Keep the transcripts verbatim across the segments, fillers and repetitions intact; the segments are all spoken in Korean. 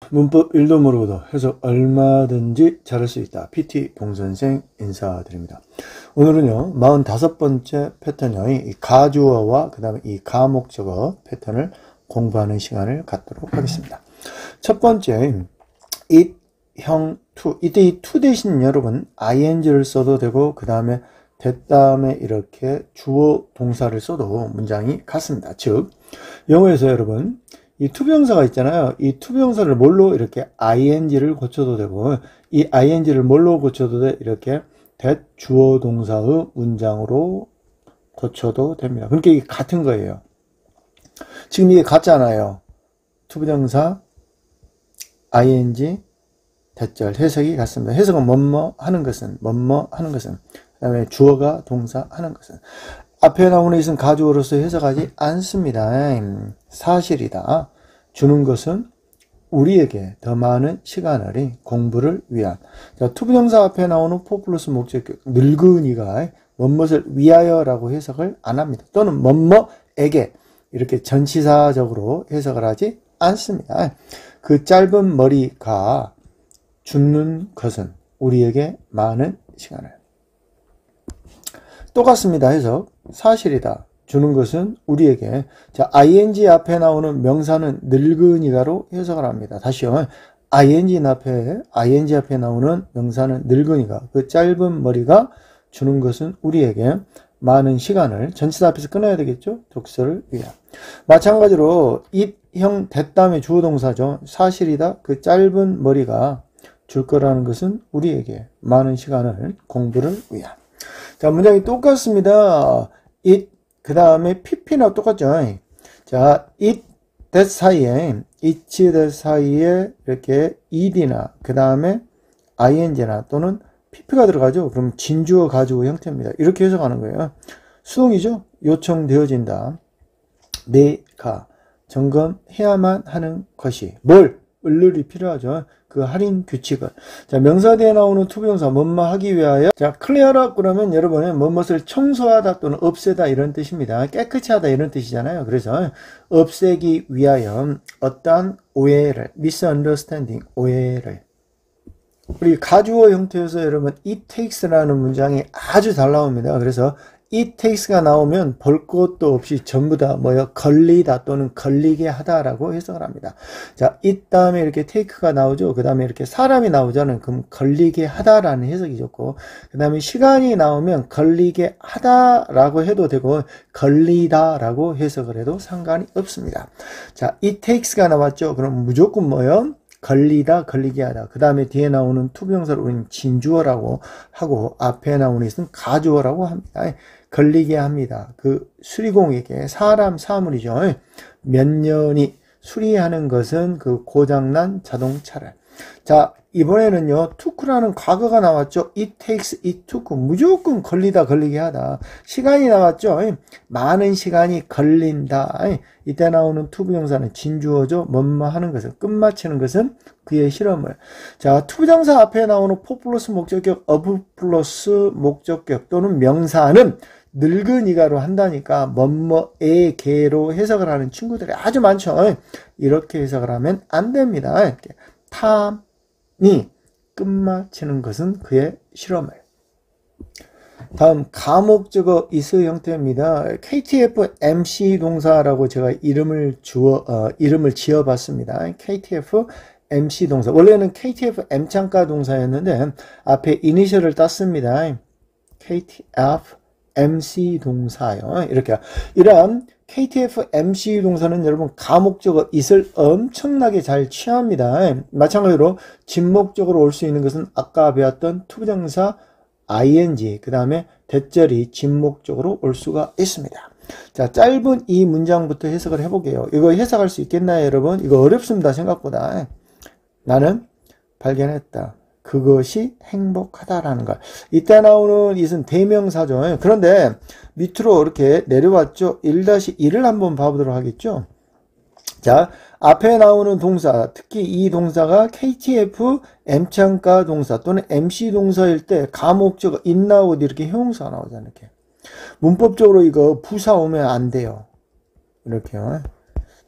문법 일도 모르고도 해석 얼마든지 잘할 수 있다. 피티 봉선생 인사드립니다. 오늘은요, 사십오 번째 패턴의 가주어와 그 다음에 이 가목적어 패턴을 공부하는 시간을 갖도록 하겠습니다. 첫 번째, it, 형, to. 이때 이 to 대신 여러분 ing를 써도 되고 그 다음에 that 다음에 이렇게 주어 동사를 써도 문장이 같습니다. 즉, 영어에서 여러분 이 투부정사가 있잖아요. 이 투부정사를 뭘로 이렇게 ing를 고쳐도 되고 이 ing를 뭘로 고쳐도 돼? 이렇게 that 주어 동사의 문장으로 고쳐도 됩니다. 그러니까 이게 같은 거예요. 지금 이게 같잖아요. 투부정사 ing 대절 해석이 같습니다. 해석은 뭐뭐 하는 것은 뭐뭐 하는 것은 그 다음에 주어가 동사 하는 것은 앞에 나오는 것은 가주어로서 해석하지 않습니다. 사실이다. 주는 것은 우리에게 더 많은 시간을 공부를 위한. 자, 투부정사 앞에 나오는 for 플러스 목적격 늙은이가 뭐뭇을 위하여라고 해석을 안 합니다. 또는 뭐뭐에게 이렇게 전치사적으로 해석을 하지 않습니다. 그 짧은 머리가 주는 것은 우리에게 많은 시간을. 똑같습니다. 해석. 사실이다. 주는 것은 우리에게. 자, ing 앞에 나오는 명사는 늙은이가로 해석을 합니다. 다시요. ing 앞에, ing 앞에 나오는 명사는 늙은이가. 그 짧은 머리가 주는 것은 우리에게 많은 시간을. 전치사 앞에서 끊어야 되겠죠? 독서를 위한. 마찬가지로 it, 형, that 다음에 주어 동사죠. 사실이다. 그 짧은 머리가 줄 거라는 것은 우리에게 많은 시간을 공부를 위한. 자, 문장이 똑같습니다. it, 그 다음에 pp나 똑같죠. 자, it, that 사이에, it, that 사이에 이렇게 ed나, 그 다음에 ing나 또는 pp가 들어가죠. 그럼 진주어, 가주어 형태입니다. 이렇게 해석하는 거예요. 수동이죠. 요청되어진다. 내가 점검해야만 하는 것이. 뭘? 을룰이 필요하죠. 그 할인 규칙을. 자, 명사 뒤에 나오는 투부정사 뭐뭐 하기 위하여. 자, 클리어라 그러면 여러분은 뭐뭇을 청소하다 또는 없애다 이런 뜻입니다. 깨끗이 하다 이런 뜻이잖아요. 그래서 없애기 위하여 어떠한 오해를, misunderstanding, 오해를. 우리 가주어 형태에서 여러분 it takes라는 문장이 아주 잘 나옵니다. 그래서 it takes가 나오면 볼 것도 없이 전부 다 뭐요? 걸리다 또는 걸리게 하다라고 해석을 합니다. 자, it 다음에 이렇게 take가 나오죠. 그 다음에 이렇게 사람이 나오잖아요. 그럼 걸리게 하다라는 해석이 좋고, 그 다음에 시간이 나오면 걸리게 하다라고 해도 되고, 걸리다라고 해석을 해도 상관이 없습니다. 자, it takes가 나왔죠. 그럼 무조건 뭐요? 걸리다, 걸리게 하다. 그 다음에 뒤에 나오는 투부정사를 우리는 진주어라고 하고 앞에 나오는 것은 가주어라고 합니다. 걸리게 합니다. 그 수리공에게 사람 사물이죠. 몇 년이 수리하는 것은 그 고장난 자동차를. 자, 이번에는요, took라는 과거가 나왔죠. it takes, it took. 무조건 걸리다, 걸리게 하다. 시간이 나왔죠. 많은 시간이 걸린다. 이때 나오는 투부정사는 진주어죠. 뭐뭐 하는 것은, 끝마치는 것은 그의 실험을. 자, 투부정사 앞에 나오는 for 플러스 목적격, of 플러스 목적격 또는 명사는 늙은이가로 한다니까 뭐뭐에게로 해석을 하는 친구들이 아주 많죠. 이렇게 해석을 하면 안 됩니다. 이렇게. 탐이 끝마치는 것은 그의 실험을. 다음 가목적어 is 형태입니다. 케이티에프 엠씨 동사라고 제가 이름을 주어 어, 이름을 지어봤습니다. 케이티에프 엠씨 동사. 원래는 케이티에프 M창가 동사였는데 앞에 이니셜을 땄습니다. 케이티에프 엠씨 동사요. 이렇게 이런 케이티에프 엠씨 동사는 여러분 가목적어 is을 엄청나게 잘 취합니다. 마찬가지로 진목적으로 올 수 있는 것은 아까 배웠던 투부정사 ing 그 다음에 대절이 진목적으로 올 수가 있습니다. 자, 짧은 이 문장부터 해석을 해볼게요. 이거 해석할 수 있겠나요, 여러분? 이거 어렵습니다, 생각보다. 나는 발견했다. 그것이 행복하다라는 것. 이때 나오는 it은 대명사죠. 그런데 밑으로 이렇게 내려왔죠. 일 다시 일을 한번 봐보도록 하겠죠. 자, 앞에 나오는 동사, 특히 이 동사가 케이티에프 M창가 동사 또는 엠씨 동사일 때 가목적어 it 나오고 이렇게 형용사가 나오잖아요. 이렇게. 문법적으로 이거 부사 오면 안 돼요. 이렇게요.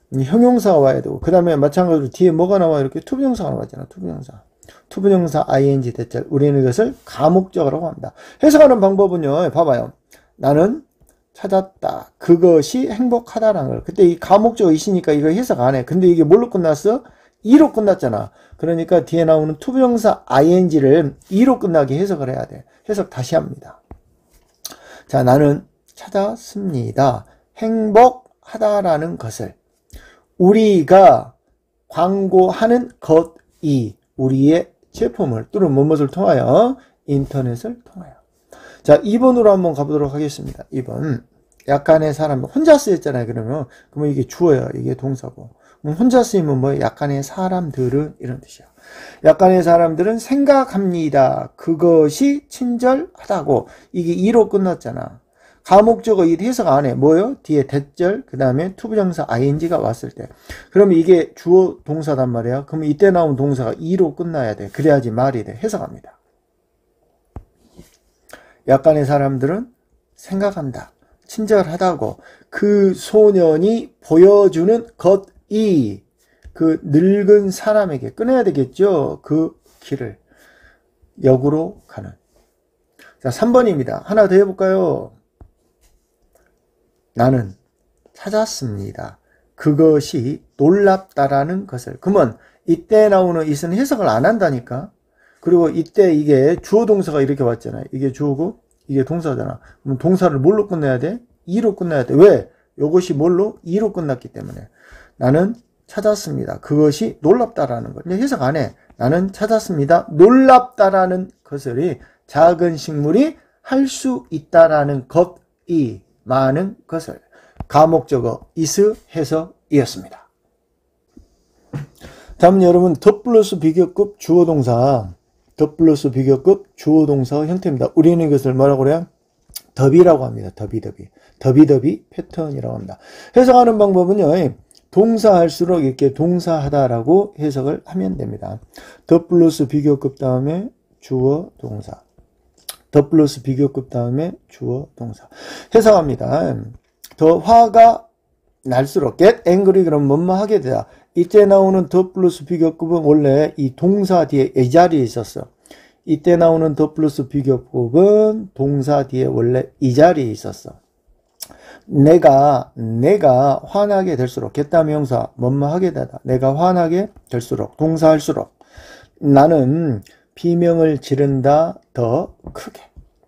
형용사가 와야 되고, 그 다음에 마찬가지로 뒤에 뭐가 나와? 이렇게 투부정사가 나왔잖아. 투부정사. 투부정사 아이엔지 대절. 우리는 이것을 가목적어라고 합니다. 해석하는 방법은요, 봐봐요. 나는 찾았다. 그것이 행복하다라는 걸. 그때 이 가목적어 있으니까 이거 해석 안 해. 근데 이게 뭘로 끝났어? 이로 끝났잖아. 그러니까 뒤에 나오는 투부정사 아이엔지를 이로 끝나게 해석을 해야 돼. 해석 다시 합니다. 자, 나는 찾았습니다. 행복하다라는 것을. 우리가 광고하는 것이 우리의 제품을 또는 무엇을 통하여 인터넷을 통하여. 자, 이 번으로 한번 가보도록 하겠습니다. 이 번. 약간의 사람, 혼자 쓰였잖아요. 그러면 그러면 이게 주어요. 이게 동사고. 그럼 혼자 쓰이면 뭐 약간의 사람들은 이런 뜻이야. 약간의 사람들은 생각합니다. 그것이 친절하다고. 이게 이로 끝났잖아. 가목적어 이 해석 안 해. 뭐요? 뒤에 대절, 그 다음에 투부정사 아이엔지가 왔을 때. 그러면 이게 주어 동사단 말이야. 그럼 이때 나온 동사가 이로 끝나야 돼. 그래야지 말이 돼. 해석합니다. 약간의 사람들은 생각한다. 친절하다고. 그 소년이 보여주는 것이 그 늙은 사람에게 끊어야 되겠죠. 그 길을. 역으로 가는. 자, 삼 번입니다. 하나 더 해볼까요? 나는 찾았습니다. 그것이 놀랍다라는 것을. 그러면 이때 나오는 이는 해석을 안 한다니까. 그리고 이때 이게 주어 동사가 이렇게 왔잖아요. 이게 주어고 이게 동사잖아. 그럼 동사를 뭘로 끝내야 돼? 이로 끝내야 돼. 왜? 이것이 뭘로? 이로 끝났기 때문에. 나는 찾았습니다. 그것이 놀랍다라는 것. 근데 해석 안 해. 나는 찾았습니다. 놀랍다라는 것을 작은 식물이 할 수 있다라는 것이 많은 것을. 가목적어 is 해석이었습니다. 다음은 여러분 더 플러스 비교급 주어동사 더 플러스 비교급 주어동사 형태입니다. 우리는 이것을 뭐라고 그래요? 더비라고 합니다. 더비 더비 더비 더비 패턴이라고 합니다. 해석하는 방법은요. 동사 할수록 이렇게 동사하다라고 해석을 하면 됩니다. 더 플러스 비교급 다음에 주어 동사 더 플러스 비교급 다음에 주어 동사 해석합니다. 더 화가 날수록 get angry 그럼 뭐뭐 하게 되다. 이때 나오는 더 플러스 비교급은 원래 이 동사 뒤에 이 자리에 있었어. 이때 나오는 더 플러스 비교급은 동사 뒤에 원래 이 자리에 있었어. 내가 내가 화나게 될수록 get 다음 명사 뭐뭐 하게 되다. 내가 화나게 될수록 동사 할수록 나는 비명을 지른다 더 크게.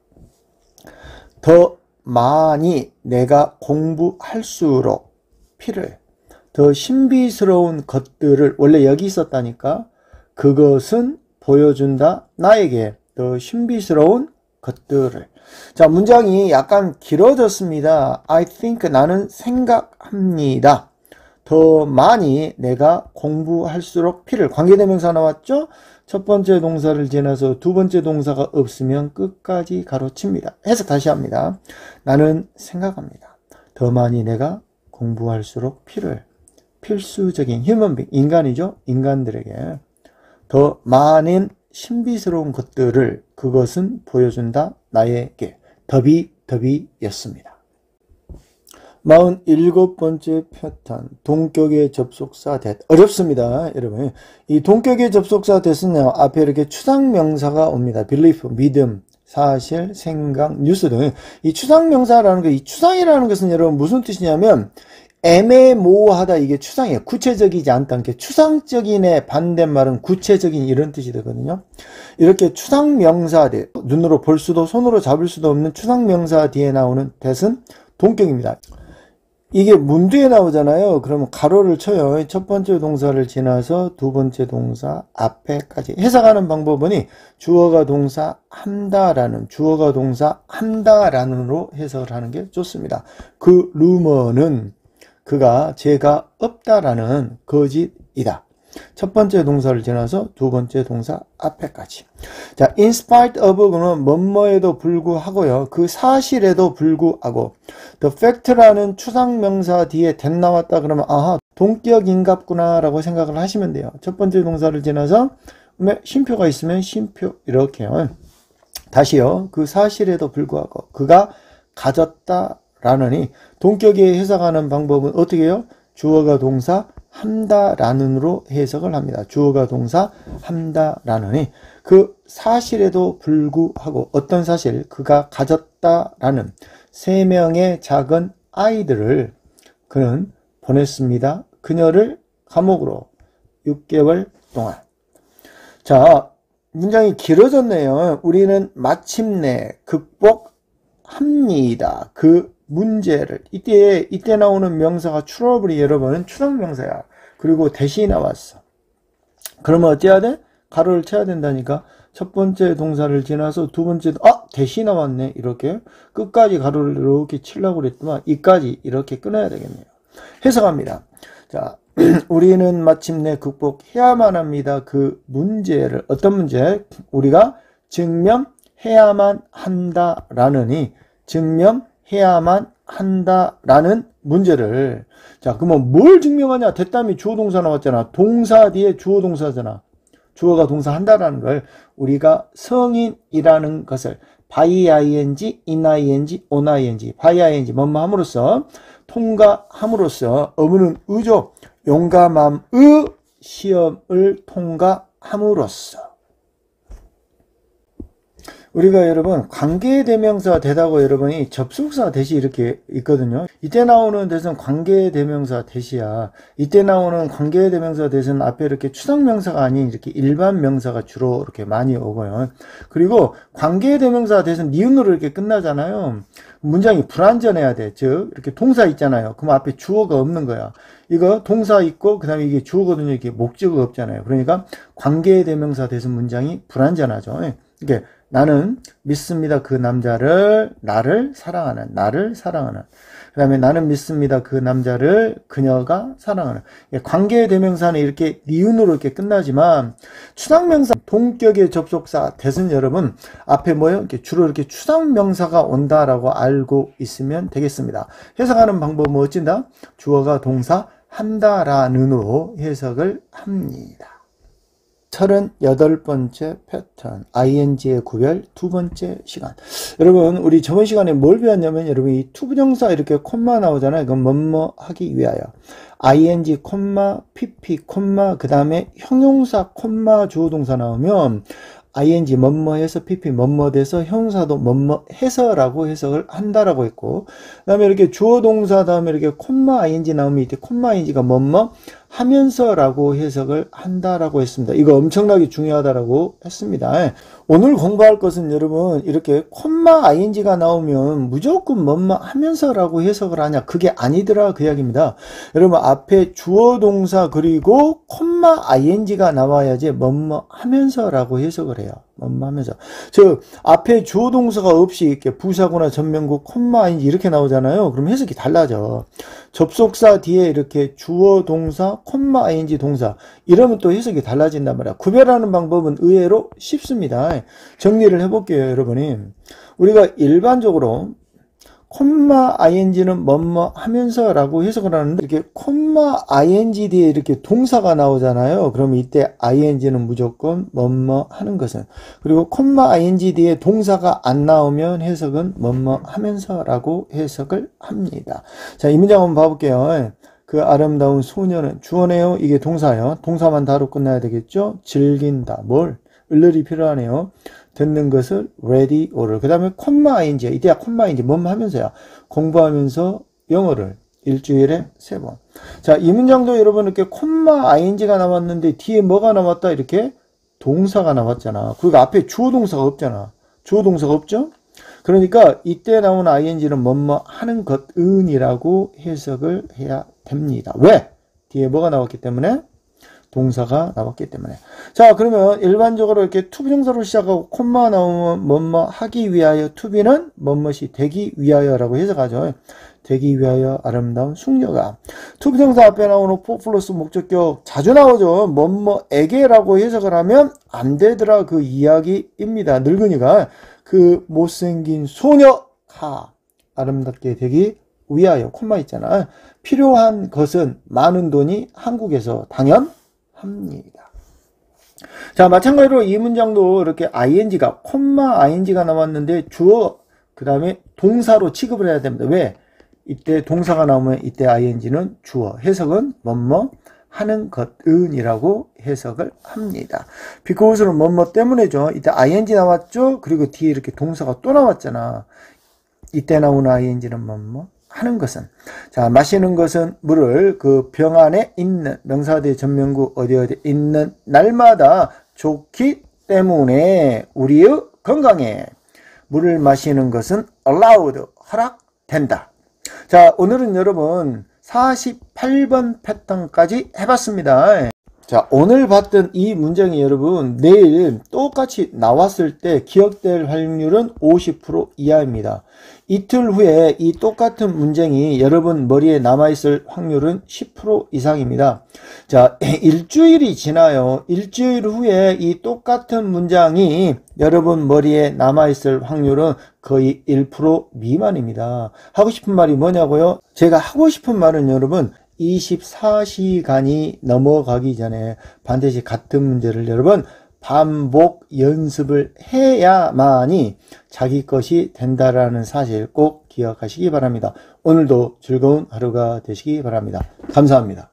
더 많이 내가 공부할수록 피를 더 신비스러운 것들을 원래 여기 있었다니까 그것은 보여준다 나에게 더 신비스러운 것들을. 자, 문장이 약간 길어졌습니다. I think 나는 생각합니다. 더 많이 내가 공부할수록 피를. 관계대명사 나왔죠? 첫 번째 동사를 지나서 두 번째 동사가 없으면 끝까지 가로칩니다. 해석 다시 합니다. 나는 생각합니다. 더 많이 내가 공부할수록 피를. 필수적인 휴먼빙, 인간이죠? 인간들에게 더 많은 신비스러운 것들을 그것은 보여준다 나에게. 더비 더비였습니다. 사십칠 번째 패턴 동격의 접속사 that. 어렵습니다. 여러분 이 동격의 접속사 that은요 앞에 이렇게 추상명사가 옵니다. belief, 믿음, 사실, 생각, 뉴스 등. 이 추상명사라는 거, 이 추상이라는 것은 여러분 무슨 뜻이냐면 애매모호하다 이게 추상이에요. 구체적이지 않다. 이렇게 추상적인의 반대말은 구체적인 이런 뜻이 되거든요. 이렇게 추상명사 that, 눈으로 볼 수도 손으로 잡을 수도 없는 추상명사 뒤에 나오는 that은 동격입니다. 이게 문뒤에 나오잖아요. 그러면 가로를 쳐요. 첫 번째 동사를 지나서 두 번째 동사 앞에까지. 해석하는 방법은 주어가 동사 한다라는 주어가 동사 한다라는으로 해석을 하는 게 좋습니다. 그 루머는 그가 죄가 없다라는 거짓이다. 첫 번째 동사를 지나서 두 번째 동사 앞에까지. 자, in spite of는 뭐뭐에도 불구하고요. 그 사실에도 불구하고. the fact라는 추상명사 뒤에 that 나왔다 그러면 아하 동격인갑구나 라고 생각을 하시면 돼요. 첫 번째 동사를 지나서 쉼표가 있으면 쉼표 이렇게요. 다시요. 그 사실에도 불구하고 그가 가졌다라느니 동격에 해석하는 방법은 어떻게 해요? 주어가 동사 한다라는으로 해석을 합니다. 주어가 동사 한다라는이 그 사실에도 불구하고 어떤 사실? 그가 가졌다라는 세 명의 작은 아이들을 그는 보냈습니다. 그녀를 감옥으로 육 개월 동안. 자, 문장이 길어졌네요. 우리는 마침내 극복합니다. 그 문제를. 이때, 이때 나오는 명사가 트러블이 여러분은 추상명사야. 그리고 대시 나왔어. 그러면 어찌해야 돼? 가로를 쳐야 된다니까. 첫 번째 동사를 지나서 두 번째, 아! 대시 나왔네. 이렇게. 끝까지 가로를 이렇게 치려고 그랬더만, 이까지 이렇게 끊어야 되겠네요. 해석합니다. 자, 우리는 마침내 극복해야만 합니다. 그 문제를. 어떤 문제? 우리가 증명해야만 한다라느니, 증명해야만 한다라는 문제를. 자, 그러면 뭘 증명하냐? 됐다미 주어 동사 나왔잖아. 동사 뒤에 주어 동사잖아. 주어가 동사 한다라는 걸 우리가 성인이라는 것을 by ing, in ing, on ing, by ing, 뭐뭐 함으로써 통과함으로써 어문은 의죠. 용감함의 시험을 통과함으로써. 우리가 여러분 관계대명사 대다고 여러분이 접속사 대시 이렇게 있거든요. 이때 나오는 대신 관계대명사 대시야. 이때 나오는 관계대명사 대신 앞에 이렇게 추상명사가 아닌 이렇게 일반 명사가 주로 이렇게 많이 오고요. 그리고 관계대명사 대신 니은으로 이렇게 끝나잖아요. 문장이 불완전해야 돼. 즉 이렇게 동사 있잖아요. 그럼 앞에 주어가 없는 거야. 이거 동사 있고 그 다음에 이게 주어거든요. 이게 목적어가 없잖아요. 그러니까 관계대명사 대신 문장이 불완전하죠. 이게 나는 믿습니다. 그 남자를 나를 사랑하는 나를 사랑하는 그 다음에 나는 믿습니다. 그 남자를 그녀가 사랑하는. 관계의 대명사는 이렇게 니은으로 이렇게 끝나지만 추상명사 동격의 접속사 대신 여러분 앞에 뭐예요? 이렇게 주로 이렇게 추상명사가 온다라고 알고 있으면 되겠습니다. 해석하는 방법은 어찐다? 주어가 동사 한다라는으로 해석을 합니다. 서른여덟 번째 패턴 아이엔지의 구별 두 번째 시간. 여러분 우리 저번 시간에 뭘 배웠냐면 여러분 이 투부정사 이렇게 콤마 나오잖아요. 이건 뭐뭐 하기 위하여 ing 콤마 pp 콤마 그 다음에 형용사 콤마 주어동사 나오면 ing 뭐뭐 해서 pp 뭐뭐 돼서 형용사도 뭐뭐 해서라고 해석을 한다라고 했고 그 다음에 이렇게 주어동사 다음에 이렇게 콤마 ing 나오면 이때 콤마 ing가 뭐뭐 하면서라고 해석을 한다라고 했습니다. 이거 엄청나게 중요하다라고 했습니다. 오늘 공부할 것은 여러분 이렇게 콤마 ing가 나오면 무조건 뭐뭐 하면서라고 해석을 하냐 그게 아니더라 그 이야기입니다. 여러분 앞에 주어 동사 그리고 콤마 ing가 나와야지 뭐뭐 하면서라고 해석을 해요. 뭐뭐 하면서 즉 앞에 주어 동사가 없이 이렇게 부사구나 전명구 콤마 ing 이렇게 나오잖아요. 그럼 해석이 달라져. 접속사 뒤에 이렇게 주어 동사 콤마 ing 동사 이러면 또 해석이 달라진단 말이야. 구별하는 방법은 의외로 쉽습니다. 정리를 해볼게요. 여러분이 우리가 일반적으로 콤마 ing는 뭐뭐 하면서 라고 해석을 하는데 이렇게 콤마 ing 뒤에 이렇게 동사가 나오잖아요. 그럼 이때 ing는 무조건 뭐뭐 하는 것은 그리고 콤마 ing 뒤에 동사가 안 나오면 해석은 뭐뭐 하면서 라고 해석을 합니다. 자, 이 문장 한번 봐볼게요. 그 아름다운 소녀는 주어네요. 이게 동사예요. 동사만 다루 끝나야 되겠죠. 즐긴다. 뭘? 을ler이 필요하네요. 듣는 것을 ready order. 그 다음에 콤마 ing. 이때야 콤마 ing. 뭐뭐 하면서야. 공부하면서 영어를 일주일에 세 번. 자, 이 문장도 여러분 이렇게 콤마 ing가 나왔는데 뒤에 뭐가 나왔다? 이렇게 동사가 나왔잖아. 그리고 앞에 주어 동사가 없잖아. 주어 동사가 없죠? 그러니까 이때 나오는 ing는 뭐뭐 하는 것은이라고 해석을 해야 됩니다. 왜? 뒤에 뭐가 나왔기 때문에? 동사가 나왔기 때문에. 자, 그러면 일반적으로 이렇게 투부정사로 시작하고 콤마 나오면 뭐뭐 하기 위하여 투비는 뭐뭐이 되기 위하여라고 해석하죠. 되기 위하여 아름다운 숙녀가. 투부정사 앞에 나오는 for 플러스 목적격 자주 나오죠. 뭐뭐에게라고 해석을 하면 안 되더라 그 이야기입니다. 늙은이가 그 못생긴 소녀가 아름답게 되기 위하여 콤마 있잖아. 필요한 것은 많은 돈이 한국에서 당연 합니다. 자, 마찬가지로 이 문장도 이렇게 ing가 콤마 ing가 나왔는데 주어 그 다음에 동사로 취급을 해야 됩니다. 왜? 이때 동사가 나오면 이때 아이엔지는 주어, 해석은 뭐뭐 하는 것은 이라고 해석을 합니다. because는 뭐뭐 때문에죠. 이때 아이엔지 나왔죠. 그리고 뒤에 이렇게 동사가 또 나왔잖아. 이때 나오는 아이엔지는 뭐뭐 하는 것은. 자, 마시는 것은 물을 그 병 안에 있는 명사대 전면구 어디 어디 있는 날마다 좋기 때문에 우리의 건강에 물을 마시는 것은 allowed, 허락된다. 자, 오늘은 여러분 사십팔 번 패턴까지 해봤습니다. 자, 오늘 봤던 이 문장이 여러분 내일 똑같이 나왔을 때 기억될 확률은 오십 퍼센트 이하입니다. 이틀 후에 이 똑같은 문장이 여러분 머리에 남아있을 확률은 십 퍼센트 이상입니다. 자, 일주일이 지나요. 일주일 후에 이 똑같은 문장이 여러분 머리에 남아있을 확률은 거의 일 퍼센트 미만입니다. 하고 싶은 말이 뭐냐고요? 제가 하고 싶은 말은 여러분 이십사 시간이 넘어가기 전에 반드시 같은 문제를 여러분 반복 연습을 해야만이 자기 것이 된다라는 사실 꼭 기억하시기 바랍니다. 오늘도 즐거운 하루가 되시기 바랍니다. 감사합니다.